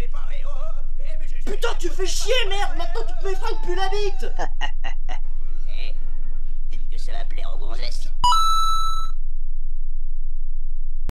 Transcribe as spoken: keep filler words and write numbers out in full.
Putain, tu fais chier, merde. Maintenant, tu te mets fringues, plus la bite.